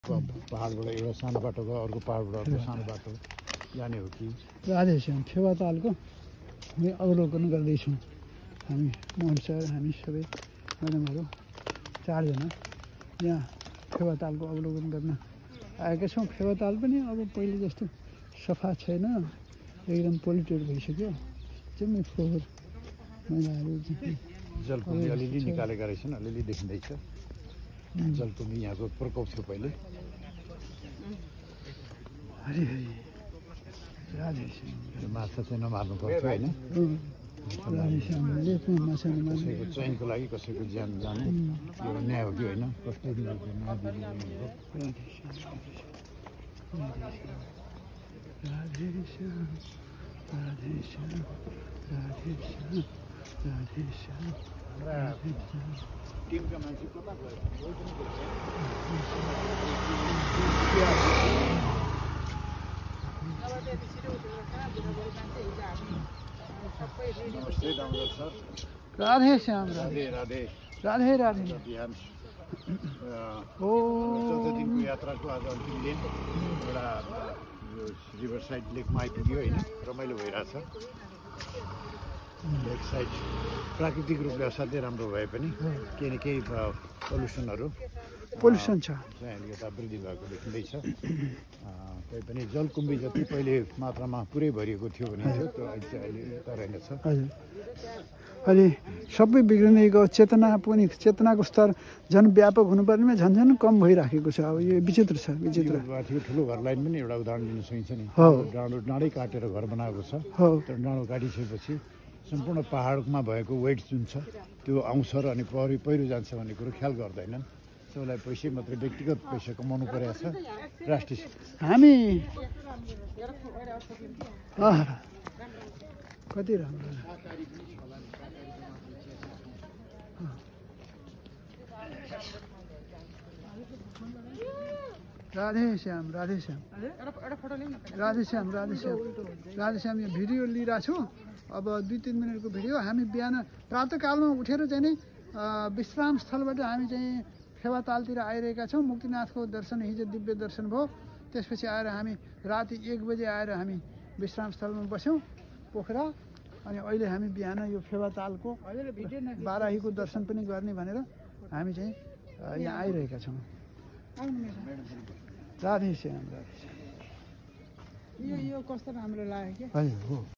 पहाडबाट एउटा सानो बाटो गयो, अर्को पहाडबाट अर्को सानो बाटो जाने हो कि राधेश्याम फेवातालको हामी अवलोकन गर्दैछौँ। हामी मोहन सर, हामी सबै म्याडमहरू 4 जना यहाँ फेवातालको अवलोकन गर्न आएका छौँ। फेवाताल पनि अब पहिले जस्तो सफा छैन, एकदम पोल्युटेड भइसक्यो। जम्मै फोहोर मैलाहरू जलकुम्भी अलिअलि निकालेका रहेछन्, अलिअलि देखिँदैछ। जलकुम्भी यहाँको प्रकोप थियो पहिले। हरि हरि राधेश्याम। माछा चाहिँ नमार्नु पर्थ्यो होइन, राधेश्यामले पनि माछा नमार्नु। कसैको चैनको लागि कसैको ज्यान जानु यो न्याय हो कि होइन? कस्तो राधेश्याम राधेश्याम राधेश्याम राधेश्याम राधेश्याम। टिमका मान्छे कता गयो? राधेश्याम राधे राधे राधे राधे। बिहान ओ चौथो दिनको यात्राको आज अन्तिम दिन एउटा रिभर साइड लेकमा आइपुग्यो होइन, रमाइलो भइरहेछ। लेक साइड प्राकृतिक रूपले असाध्यै राम्रो भए पनि केही न केही पोल्युसन छ चाहिँ अलिकता वृद्धि भएको देखिँदैछ। तैपनि जलकुम्भी जति पहिले मात्रामा पुरै भरिएको थियो भने थियो, त्यो अहिले यता रहेनछ। हजुर, अहिले सबै बिग्रिँदै गयो। चेतनाको स्तर झन् व्यापक हुनुपर्नेमा झन् झन् कम भइराखेको छ। अब यो विचित्र छ, विचित्र। ठुलो घर लाइन पनि एउटा उदाहरण दिन सकिन्छ नि। डाँडै काटेर घर बनाएको छ, तर डाँडो काटिसकेपछि सम्पूर्ण पहाडमा भएको वेट जुन छ त्यो आउँछ र अनि पहिरो जान्छ भन्ने कुरो ख्याल गर्दैनन्। त्यसलाई पैसा मात्रै व्यक्तिगत पैसा कमाउनु परेको छ। राष्ट्रिय हामी कति राम्रो राधेश्याम राधेश्याम राधेश्याम राधेश्याम राधेश्याम। यो भिडियो लिइरहेको छु, अब 2-3 मिनटको भिडियो। हामी बिहान प्रातःकालमा उठेर चाहिँ नि विश्राम स्थलबाट हामी चाहिँ फेवातालतिर आइरहेका छौँ। मुक्तिनाथको दर्शन, हिजो दिव्य दर्शन भयो। त्यसपछि आएर हामी राति 1 बजे आएर हामी विश्राम स्थलमा बस्यौँ पोखरा। अनि अहिले हामी बिहान यो फेवातालको बाराहीको दर्शन पनि गर्ने भनेर हामी चाहिँ यहाँ आइरहेका छौँ। राधेश्याम राधेश्याम। यो कस्तो राम्रो लाग्यो कि? हजुर हो।